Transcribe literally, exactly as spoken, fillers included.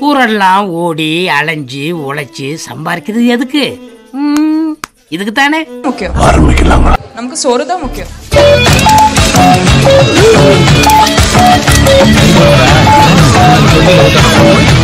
ஊரெல்லாம் ஓடி அலைஞ்சு உழைச்சு சம்பாதிக்கிறது எதுக்கு? இதுக்கு தானே. முக்கியம். ஆரம்பிக்கலாம். நமக்கு சோறு தான் முக்கியம். Thank you.